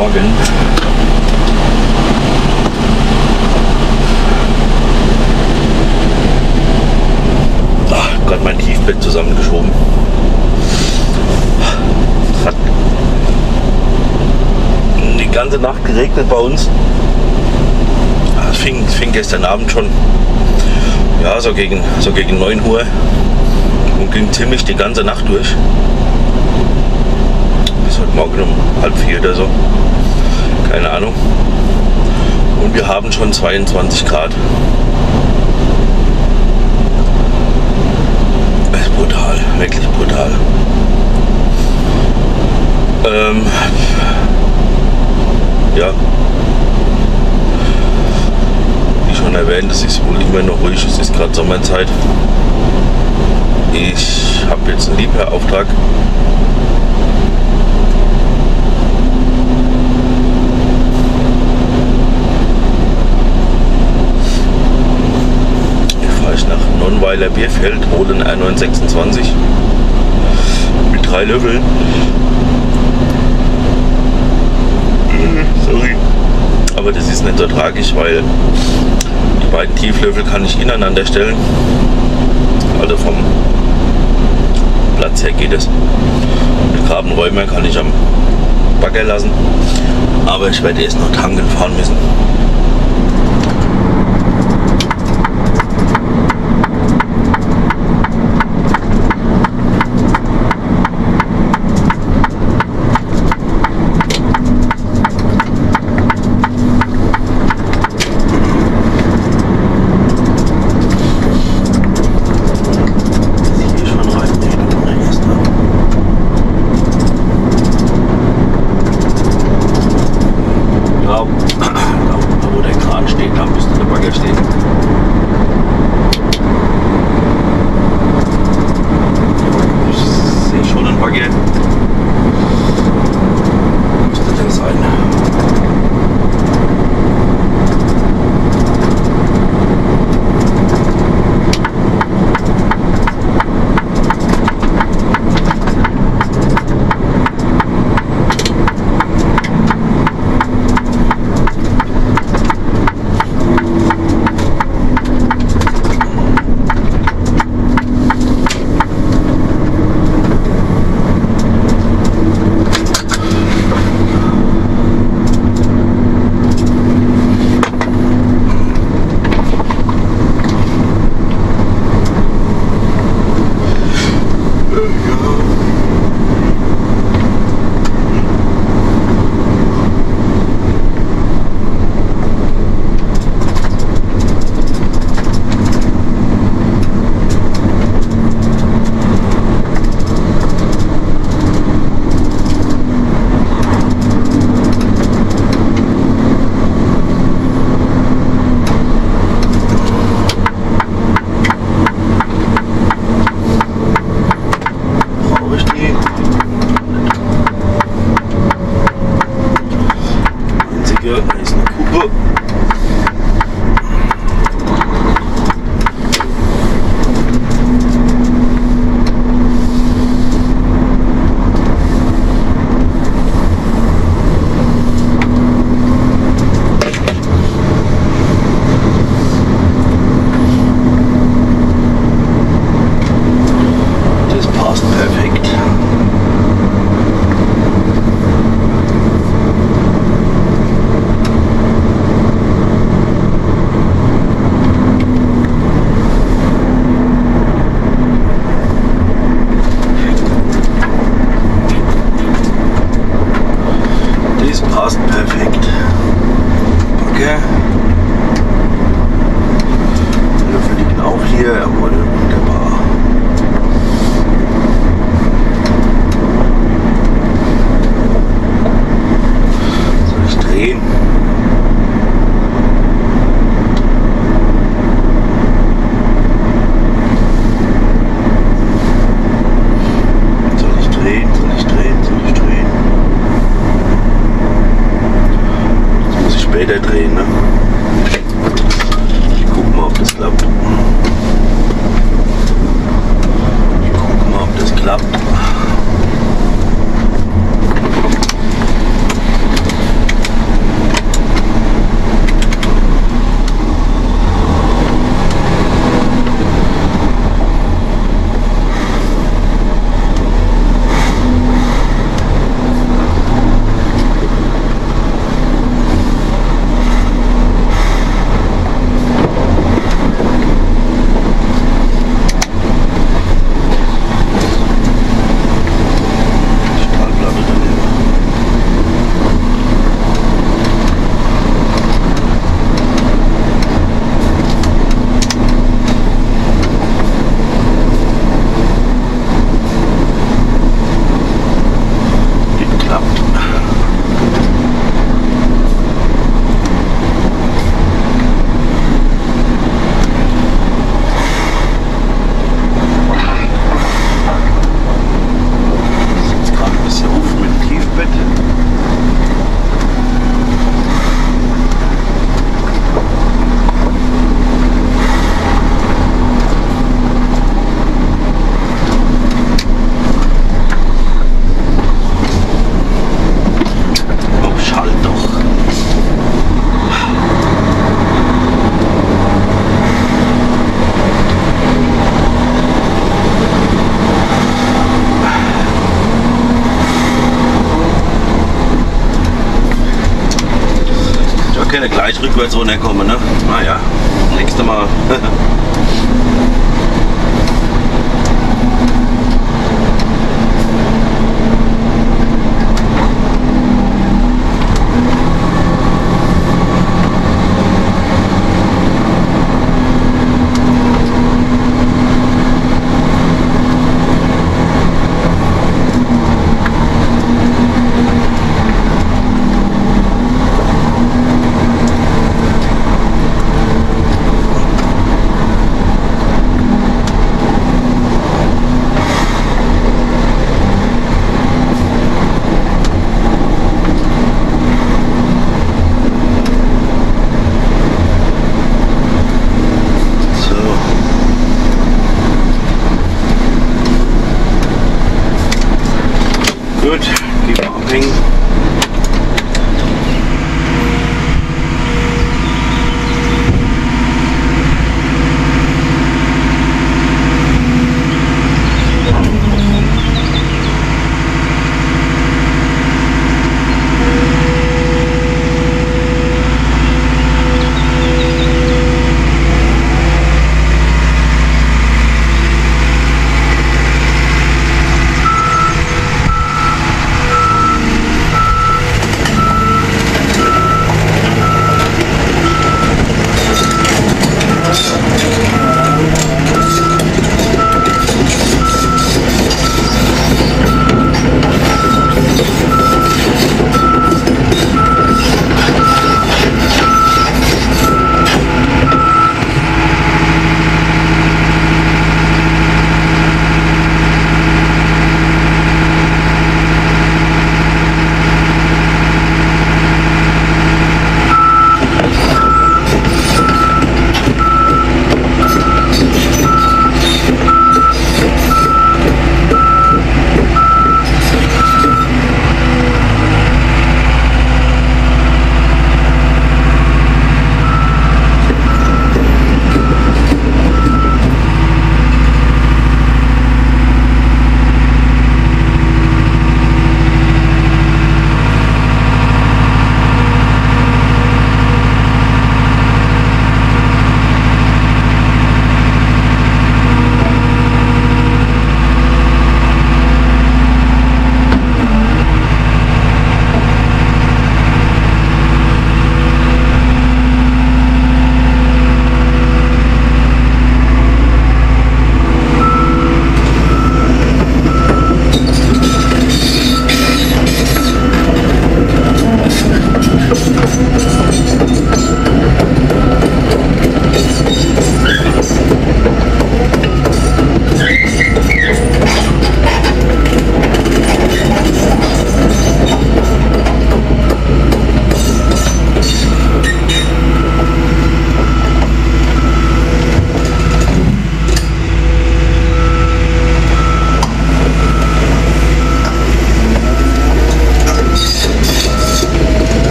Morgen. Ach, gerade mein Tiefbett zusammengeschoben. Hat die ganze Nacht geregnet bei uns. Es fing gestern Abend schon, ja, so gegen 9 Uhr und ging ziemlich die ganze Nacht durch. Bis heute Morgen um 3:30 oder so. Keine Ahnung. Und wir haben schon 22 Grad. Das ist brutal, wirklich brutal. Ja. Wie schon erwähnt, es ist wohl immer noch ruhig, es ist gerade Sommerzeit. Ich habe jetzt einen Lieferauftrag. Nach Nonnweiler Bierfeld, hole einen R926 mit 3 Löffeln. Sorry. Aber das ist nicht so tragisch, weil die beiden Tieflöffel kann ich ineinander stellen. Also vom Platz her geht es. Den Grabenräumer kann ich am Bagger lassen. Aber ich werde erst noch tanken fahren müssen. Drehen, ne? Ich guck mal, ob das klappt. klappt. können gleich rückwärts runterkommen, ne? Naja, nächstes Mal.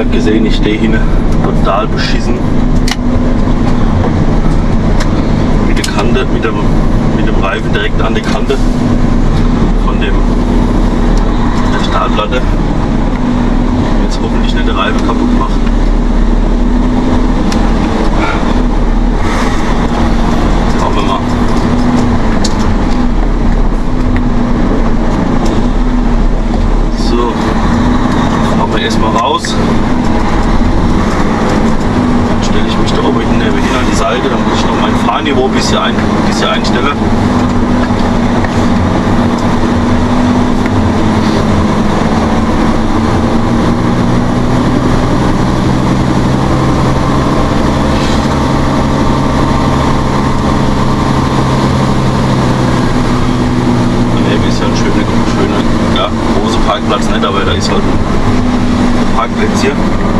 Ihr habt gesehen, ich stehe hin, total beschissen. Mit der Kante, mit dem Reifen direkt an der Kante von der Stahlplatte. Jetzt hoffentlich nicht der Reifen kaputt macht. Schauen wir mal. So, fahren wir erstmal raus. Dann stelle ich mich da oben hin an die Seite, dann muss ich noch mein Fahrniveau ein bisschen einstellen. Parkplatz nicht, aber da ist halt ein Parkplatz hier.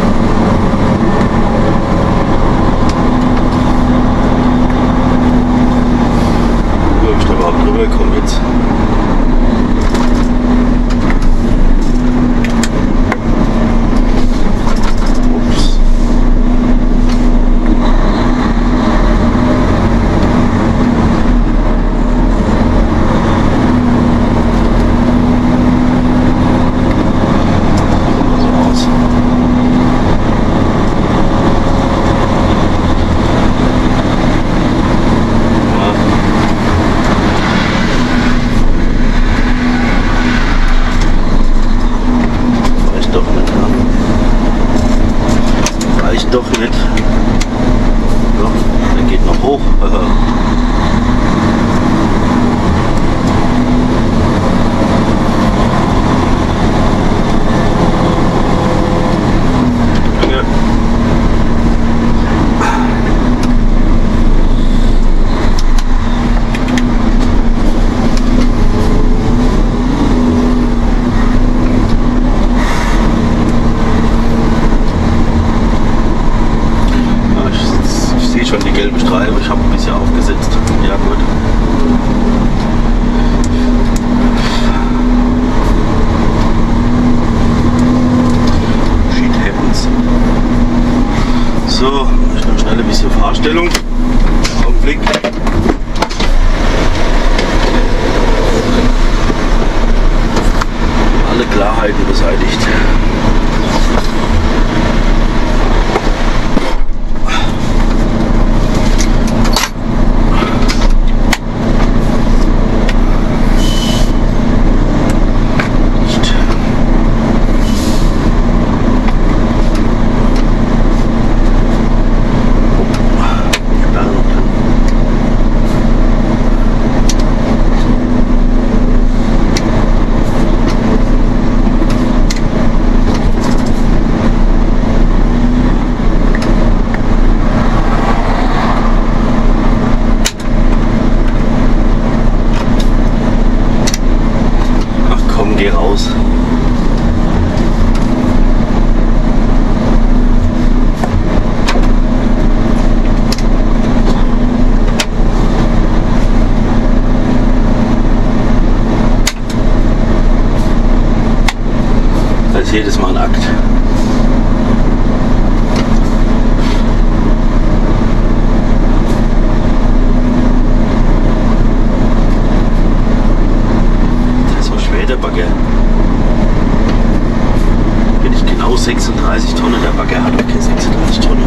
Wo habe ich da überhaupt drüber gekommen jetzt? Ups. Doch nicht. Ja, der geht noch hoch. Die gelbe Streifen, ich habe ein bisschen aufgesetzt. Ja gut. Shit happens. So, ich noch schnell ein bisschen Fahrstellung. Augenblick. Alle Klarheiten beseitigt. Geh raus. Das ist jedes Mal ein Akt. Der Bagger. Bin ich genau 36 Tonnen, der Bagger hat okay 36 Tonnen.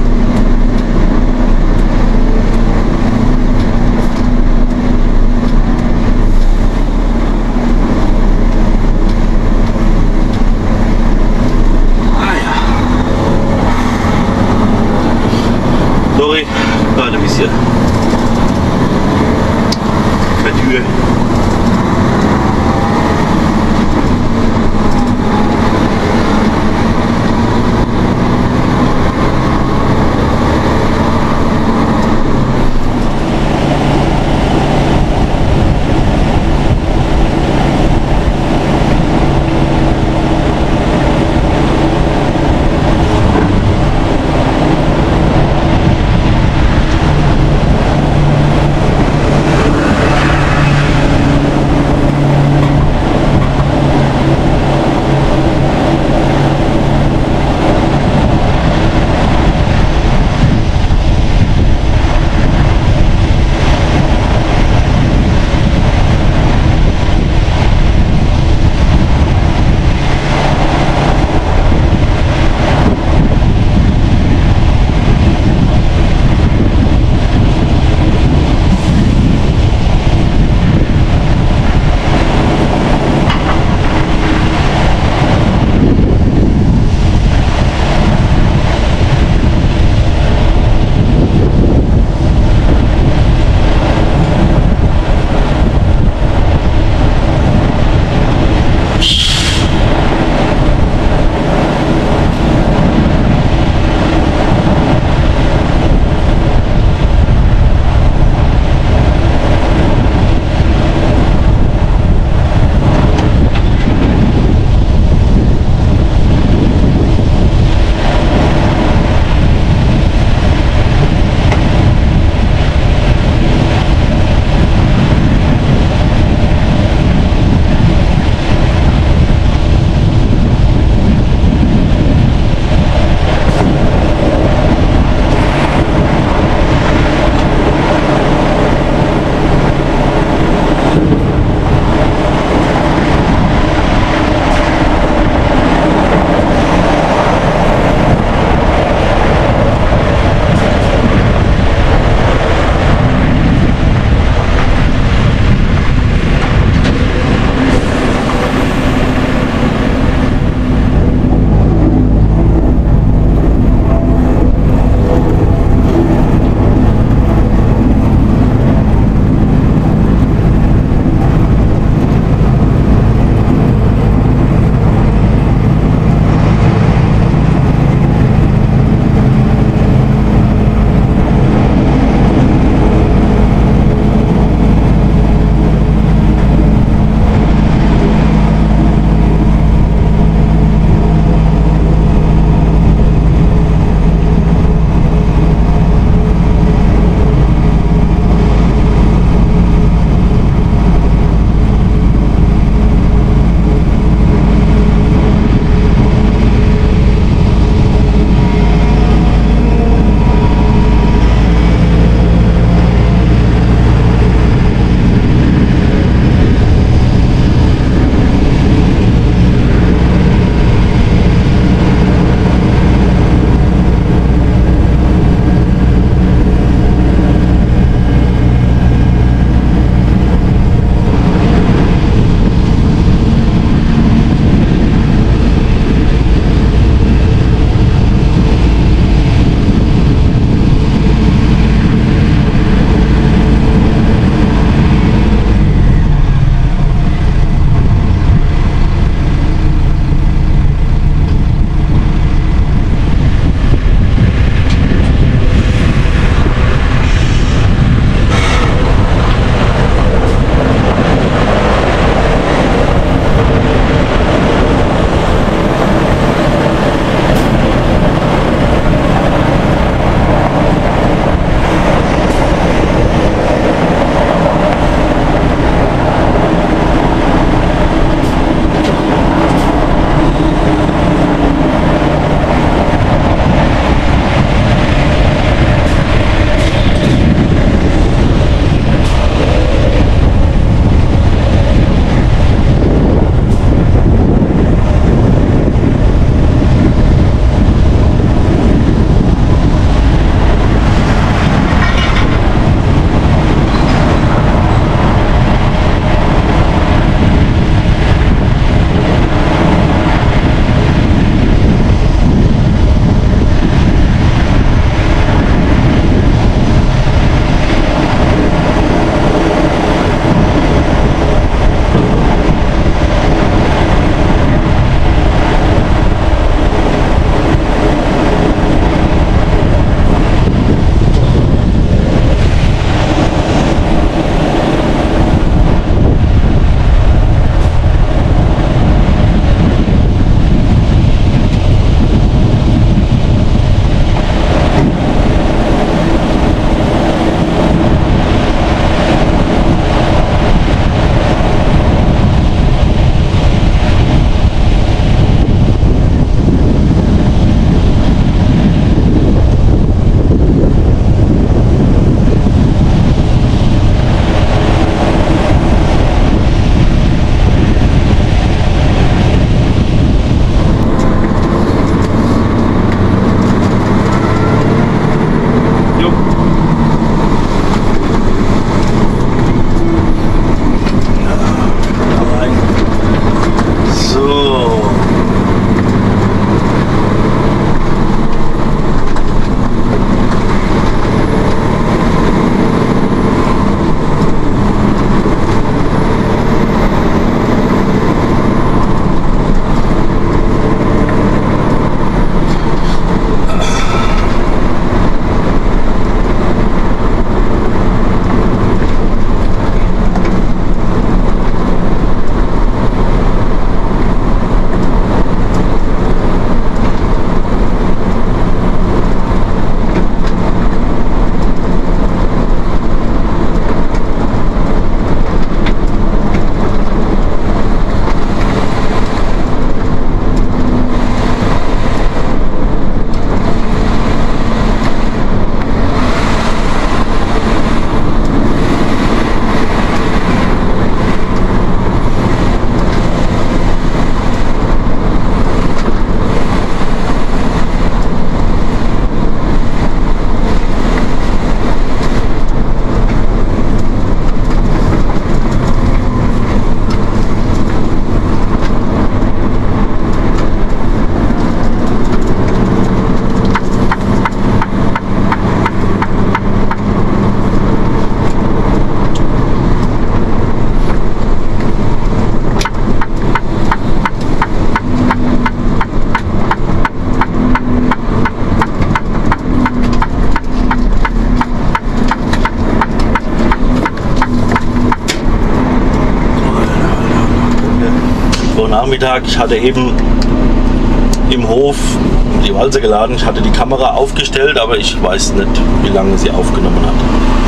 Mittwochnachmittag. Ich hatte eben im Hof die Walze geladen. Ich hatte die Kamera aufgestellt, aber ich weiß nicht, wie lange sie aufgenommen hat.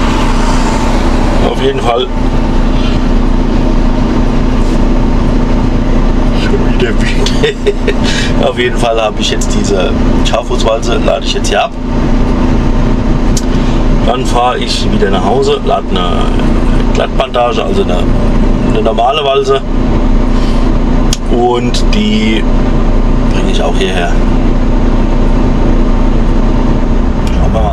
Auf jeden Fall auf jeden Fall habe ich jetzt diese Schaffußwalze, lade ich jetzt hier ab. Dann fahre ich wieder nach Hause, lade eine Glattbandage, also eine normale Walze, und die bringe ich auch hierher. Schauen wir mal.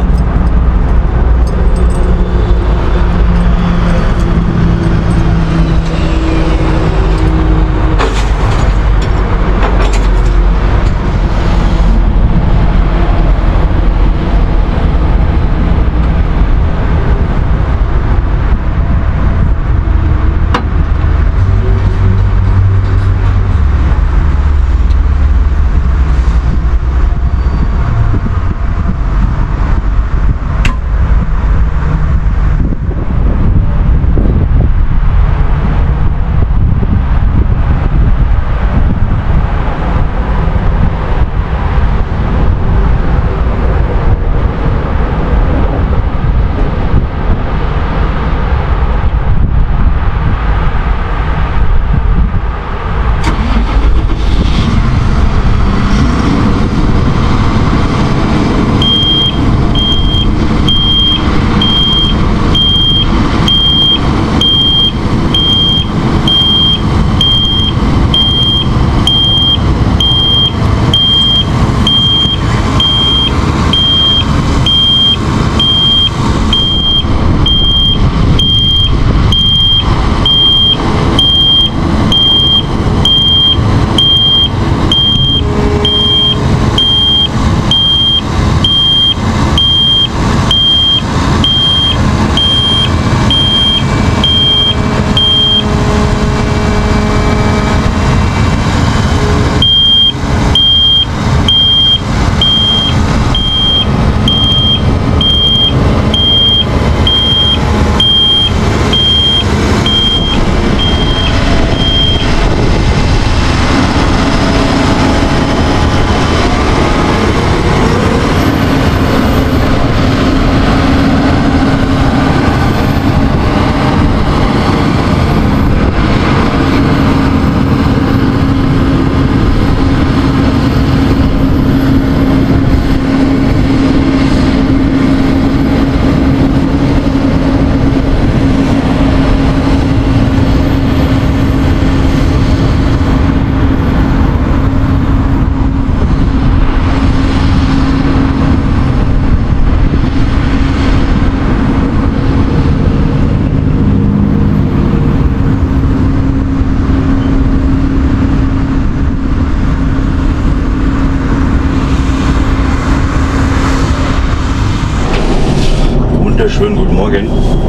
Schönen guten Morgen.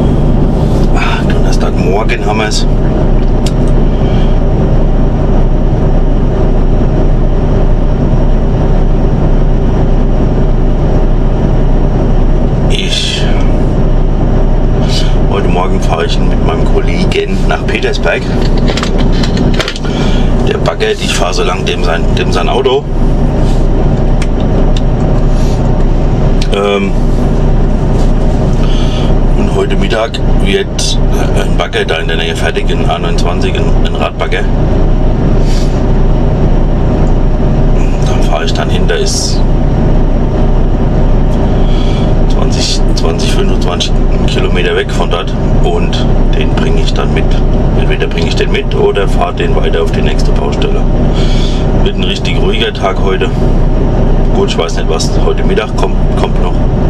Donnerstagmorgen haben wir es. Heute Morgen fahre ich mit meinem Kollegen nach Petersberg. Der baggert, ich fahre so lang dem sein Auto. Und heute Mittag wird ein Bagger da in der Nähe fertig, in A29, ein Radbagger. Da fahre ich dann hin, da ist 25 Kilometer weg von dort, und den bringe ich dann mit. Entweder bringe ich den mit oder fahre den weiter auf die nächste Baustelle. Wird ein richtig ruhiger Tag heute. Gut, ich weiß nicht, was heute Mittag kommt noch.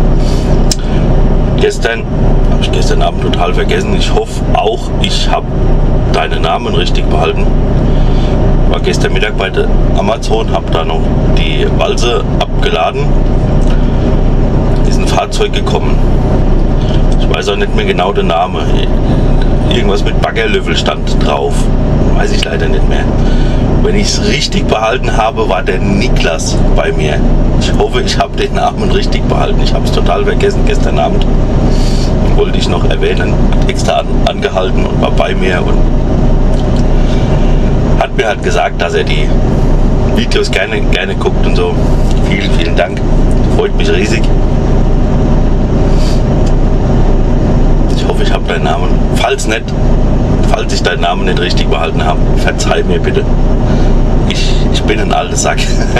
Habe ich gestern Abend total vergessen. Ich hoffe auch, ich habe deinen Namen richtig behalten. War gestern Mittag bei der Amazon, habe da noch die Walze abgeladen. Ist ein Fahrzeug gekommen. Ich weiß auch nicht mehr genau den Namen. Irgendwas mit Baggerlöffel stand drauf. Weiß ich leider nicht mehr. Wenn ich es richtig behalten habe, war der Niklas bei mir. Ich hoffe, ich habe den Namen richtig behalten. Ich habe es total vergessen gestern Abend. Wollte ich noch erwähnen. Hat extra angehalten und war bei mir und hat mir hat gesagt, dass er die Videos gerne guckt und so. Vielen Dank. Freut mich riesig. Ich hoffe, ich habe deinen Namen. Falls ich deinen Namen nicht richtig behalten habe, verzeih mir bitte. Ich bin ein alter Sack.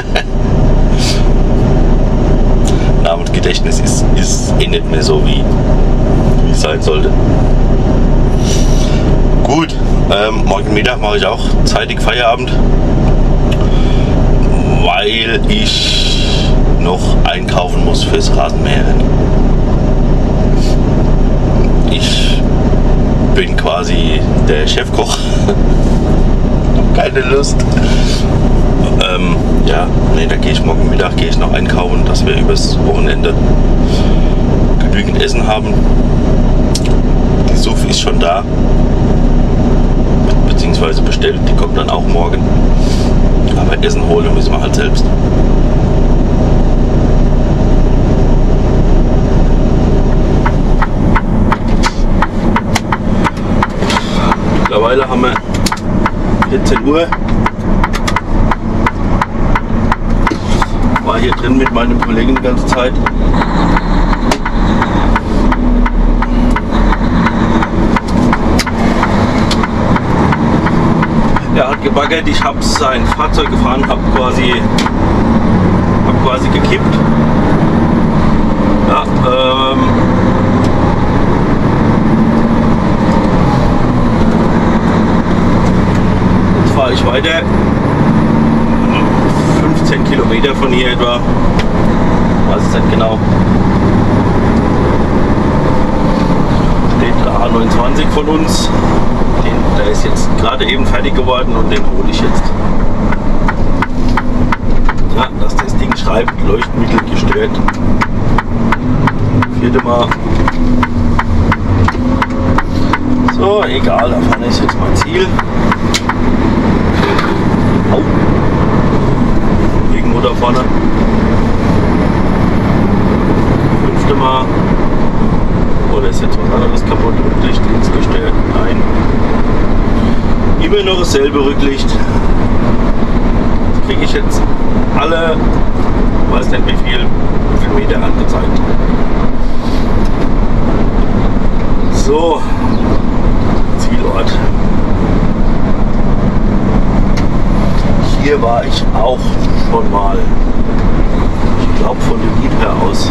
Namensgedächtnis ist eh nicht mehr so, wie es sein sollte. Gut, morgen Mittag mache ich auch zeitig Feierabend, weil ich noch einkaufen muss fürs Rasenmähen. Ich bin quasi der Chefkoch. Keine Lust. Ja, nee, da gehe ich morgen Mittag noch einkaufen, dass wir übers Wochenende genügend Essen haben. Die Suff ist schon da, beziehungsweise bestellt, die kommt dann auch morgen. Aber Essen holen müssen wir halt selbst. Mittlerweile haben wir 14 Uhr. War hier drin mit meinem Kollegen die ganze Zeit. Er hat gebaggert, ich habe sein Fahrzeug gefahren, habe quasi gekippt. Ja, jetzt fahre ich weiter. 15 Kilometer von hier etwa. Weiß es nicht genau. Steht A29 von uns. Der ist jetzt gerade eben fertig geworden und den hole ich jetzt. Ja, dass das Ding schreibt, Leuchtmittel gestört. 4. Mal. So, egal, da vorne ist jetzt mein Ziel. Au. Regenmotor vorne. 5. Mal. Oder ist jetzt was anderes kaputt? Rücklicht ins gestört? Nein. Immer noch dasselbe Rücklicht. Das kriege ich jetzt alle, weiß nicht wie viel Meter angezeigt. So, Zielort. Hier war ich auch schon mal. Ich glaube von dem Lied her aus.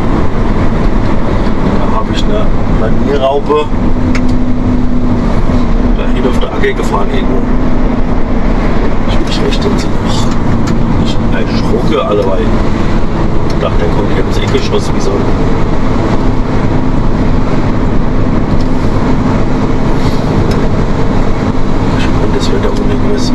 Da habe ich eine Manierraupe dahin auf der Acker gefahren irgendwo. Ich möchte sie noch. Ich erschrocken alleweil. Ich dachte, der kommt hier ums Eck geschossen, wie so. Ich meine, das wird da unten gewesen.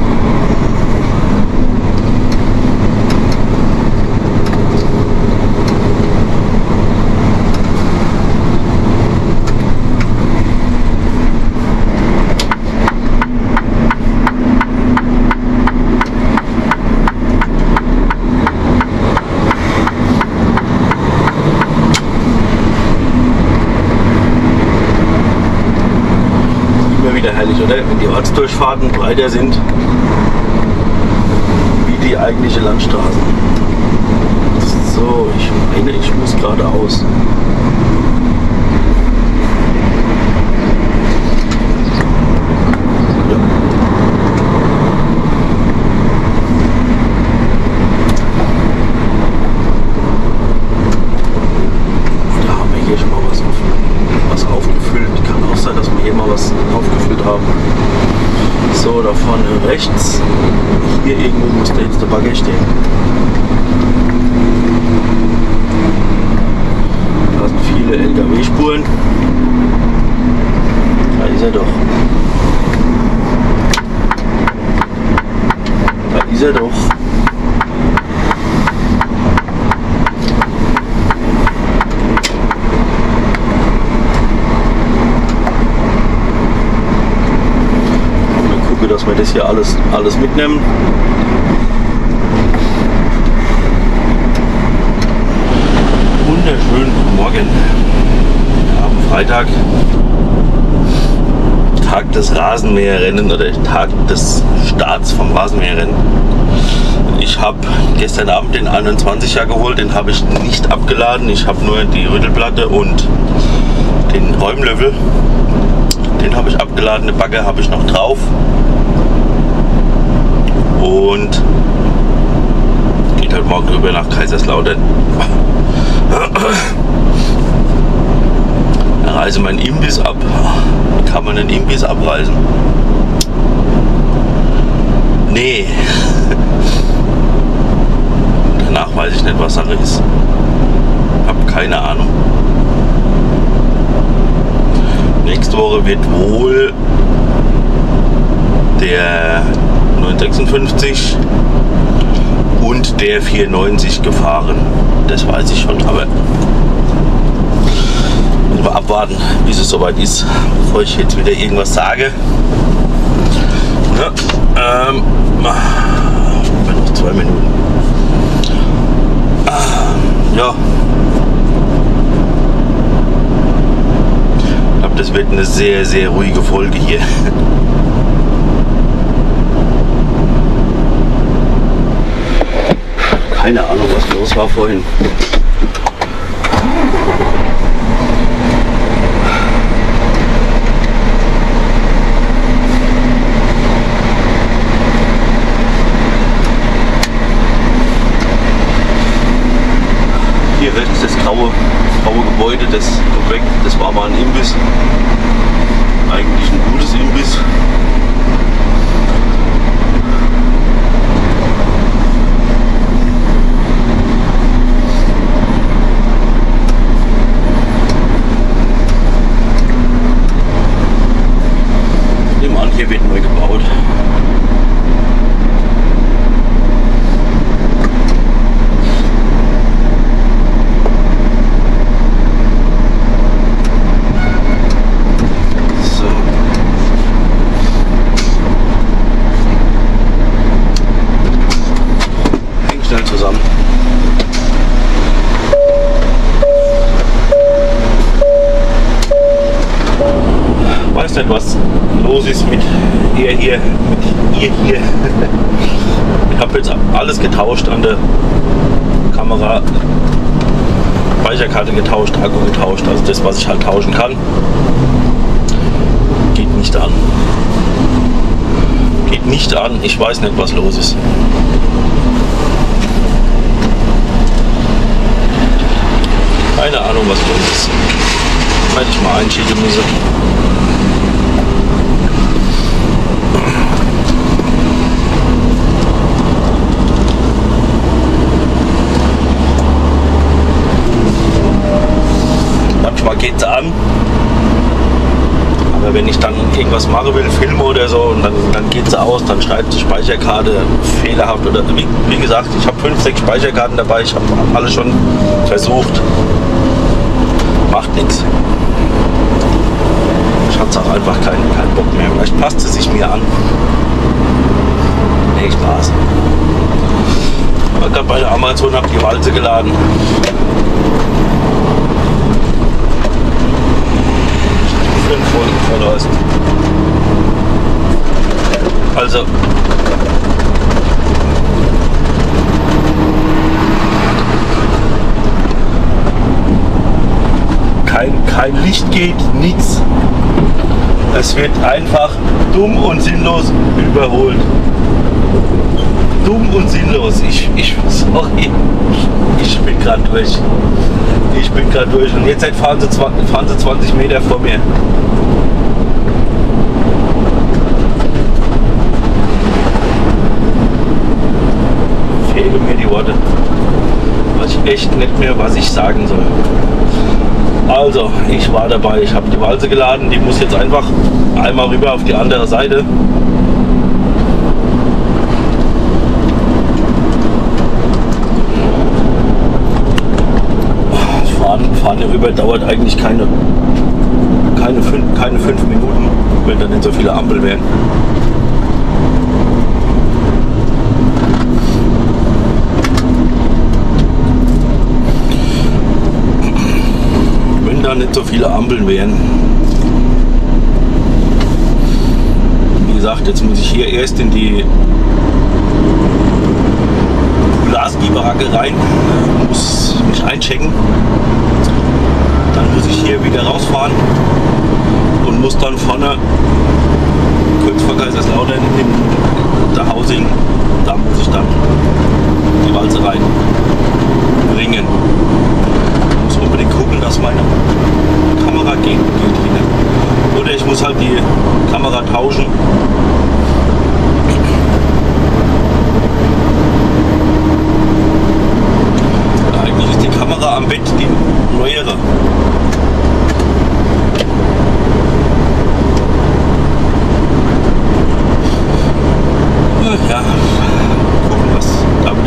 Wieder herrlich, oder? Wenn die Ortsdurchfahrten breiter sind wie die eigentliche Landstraße. So, ich meine, ich muss geradeaus. Ja. Da haben wir hier schon mal was aufgefüllt. Kann auch sein, dass wir hier mal was aufgefüllt haben. So, da vorne rechts. Hier irgendwo muss da jetzt der Bagger stehen. Da sind viele LKW-Spuren. Da ist er doch. Da ist er doch. Dass wir das hier alles mitnehmen. Wunderschönen Morgen. Wir haben Freitag. Tag des Rasenmäherrennen oder Tag des Starts vom Rasenmäherrennen. Ich habe gestern Abend den 21er geholt, den habe ich nicht abgeladen. Ich habe nur die Rüttelplatte und den Räumlöffel. Den habe ich abgeladen, eine Bagger habe ich noch drauf. Und geht halt morgen rüber nach Kaiserslautern. Da reise mein Imbiss ab. Wie kann man einen Imbiss abreisen? Nee. Danach weiß ich nicht, was Sache ist. Hab keine Ahnung. Nächste Woche wird wohl der 956 und der 490 gefahren. Das weiß ich schon, aber müssen wir abwarten, bis es soweit ist, bevor ich jetzt wieder irgendwas sage. Ja, noch 2 Minuten. Ja. Ich glaube, das wird eine sehr, sehr ruhige Folge hier. Keine Ahnung, was los war vorhin. Hier rechts das graue Gebäude, das kommt weg. Das war mal ein Imbiss. Eigentlich ein gutes Imbiss. Nebenan hier wird neu gebaut. Zusammen. Weiß nicht, was los ist mit ihr hier, mit ihr hier. Ich habe jetzt alles getauscht an der Kamera, Speicherkarte getauscht, Akku getauscht, also das, was ich halt tauschen kann, geht nicht an. Geht nicht an, ich weiß nicht, was los ist. Keine Ahnung, was los ist. Hätte ich mal einschieben müssen. Manchmal geht es an. Aber wenn ich dann irgendwas machen will, filme oder so, und dann geht es aus, dann schreibt die Speicherkarte fehlerhaft. Oder wie gesagt, ich habe 5, 6 Speicherkarten dabei, ich habe alle schon versucht. Macht nichts. Ich hatte auch einfach keinen Bock mehr. Vielleicht passt es sich mir an. Nee, Spaß. Ich war gerade bei der Amazon, habe die Walze geladen. Für den Folgenverlust. Also kein Licht geht, nichts. Es wird einfach dumm und sinnlos überholt. Dumm und sinnlos. Sorry. Ich bin gerade durch. Ich bin gerade durch. Und jetzt fahren sie 20 Meter vor mir. Fehlen mir die Worte. Weiß ich echt nicht mehr, was ich sagen soll. Also, ich war dabei, ich habe die Walze geladen, die muss jetzt einfach einmal rüber auf die andere Seite. Fahren hier rüber dauert eigentlich keine 5 Minuten, wenn da nicht so viele Ampeln wären. Wenn da nicht so viele Ampeln wären. gesagt, jetzt muss ich hier erst in die Glasgieberacke rein, muss mich einchecken, dann muss ich hier wieder rausfahren und muss dann vorne kurz vor Kaiserslautern in der Hausing, da muss ich dann die Walze rein bringen. Ich muss unbedingt gucken, dass meine Kamera geht wieder. Oder ich muss halt die Kamera tauschen. Eigentlich ist die Kamera am Bett die neuere. Ja, gucken, was damit,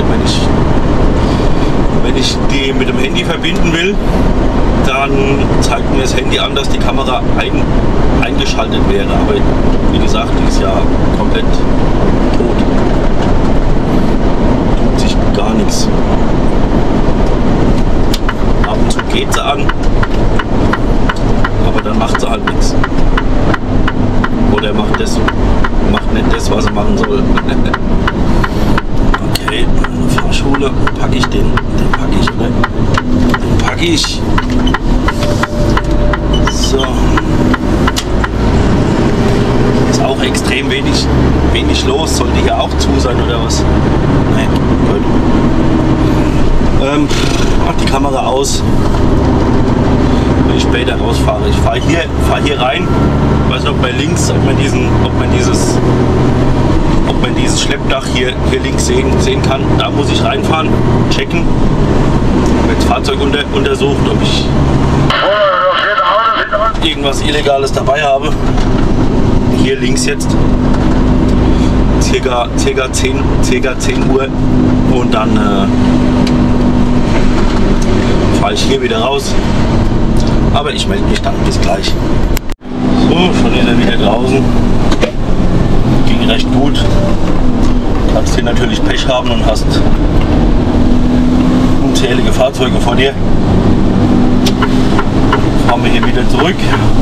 wenn ich die mit dem Handy verbinden will, dann zeigt mir das Handy an, dass die Kamera eingeschaltet wäre. Aber wie gesagt, die ist ja komplett tot. Tut sich gar nichts. Ab und zu geht sie an, aber dann macht sie halt nichts. Oder macht nicht das, was sie machen soll. Okay, Fahrschule, packe ich den packe ich, oder? Den packe ich. So. Ist auch extrem wenig los. Sollte hier auch zu sein oder was? Nein, gut. Mach die Kamera aus, wenn ich später rausfahre. Ich fahre hier rein. Ich weiß nicht, ob bei links, ob man dieses Schleppdach hier links sehen kann. Da muss ich reinfahren, checken. Wird das Fahrzeug untersucht, ob ich irgendwas Illegales dabei habe. Hier links jetzt. Circa 10 Uhr. Und dann fahre ich hier wieder raus. Aber ich melde mich dann bis gleich. So, schon ist er wieder draußen. Ging recht gut. Du kannst hier natürlich Pech haben und hast unzählige Fahrzeuge vor dir. Fahren wir hier wieder zurück.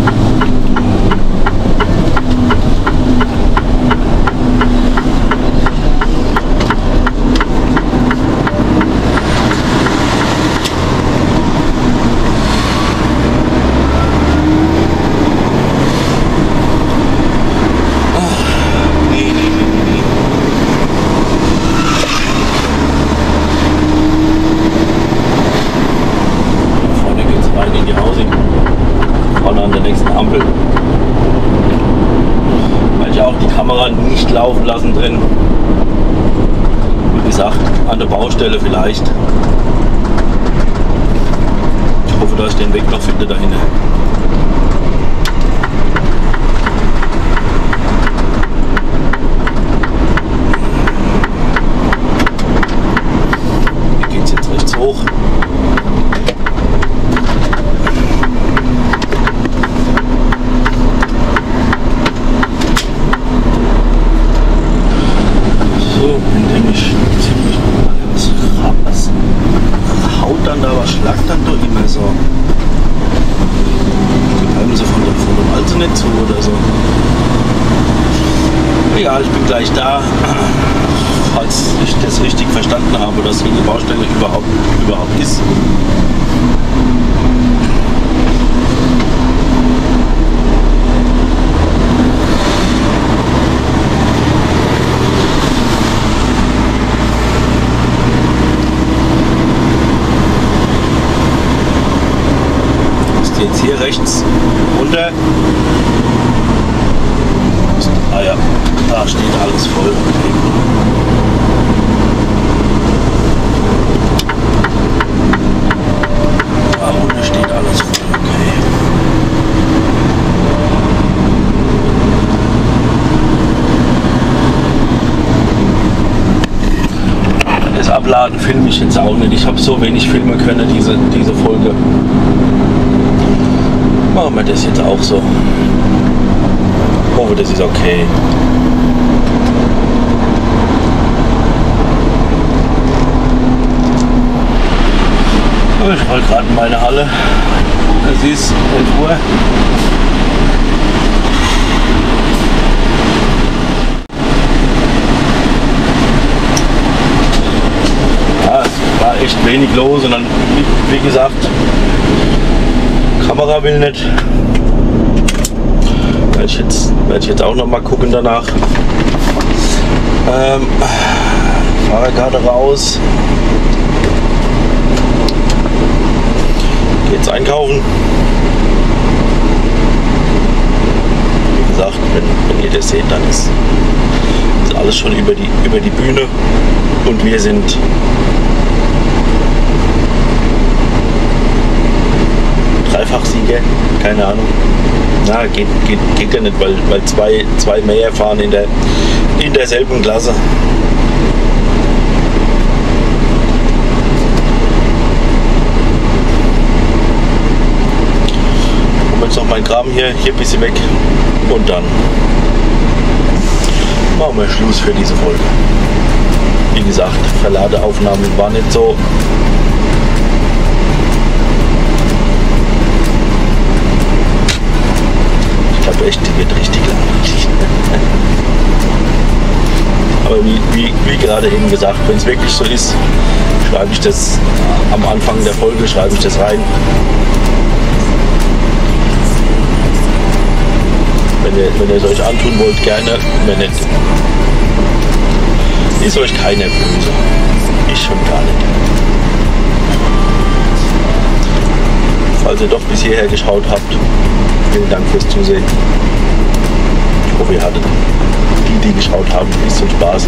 Nicht laufen lassen drin. Wie gesagt, an der Baustelle vielleicht. Ich hoffe, dass ich den Weg noch finde dahin. Hier geht es jetzt rechts hoch. Ja, ich bin gleich da, falls ich das richtig verstanden habe, dass hier die Baustelle überhaupt ist. Ist jetzt hier rechts runter. Ah ja, da steht alles voll. Okay. Da unten steht alles voll. Okay. Das Abladen filme ich jetzt auch nicht. Ich habe so wenig filmen können, diese Folge. Machen wir das jetzt auch so. Ich hoffe, das ist okay. Ich wollte gerade in meine Halle. Es ist 11 Uhr. wenig los und dann, wie gesagt, Kamera will nicht. Werde ich jetzt auch noch mal gucken danach. Fahrerkarte raus. Geht's einkaufen. Wie gesagt, wenn ihr das seht, dann ist alles schon über die Bühne und wir sind Dreifachsieger, keine Ahnung. Na, geht ja nicht, weil zwei mehr fahren in derselben Klasse. Und jetzt noch mein Kram hier ein bisschen weg und dann machen wir Schluss für diese Folge. Wie gesagt, Verladeaufnahmen war nicht so. Ich glaube echt, die wird richtig lang. Aber wie gerade eben gesagt, wenn es wirklich so ist, schreibe ich das am Anfang der Folge, schreibe ich das rein. Wenn ihr es euch antun wollt, gerne. Wenn nicht, ist euch keiner böse. Ich schon gar nicht. Falls ihr doch bis hierher geschaut habt, vielen Dank fürs Zusehen. Ich hoffe, ihr hattet die geschaut haben, ein bisschen Spaß.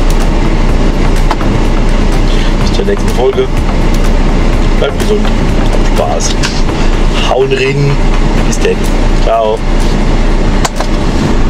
Bis zur nächsten Folge. Bleibt gesund, habt Spaß. Hauen rein. Bis dann. Ciao.